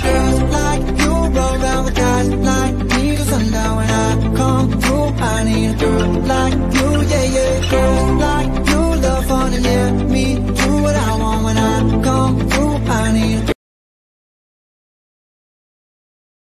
girls like you roll around with guys like me till sundown. When I come through, I need a girl like you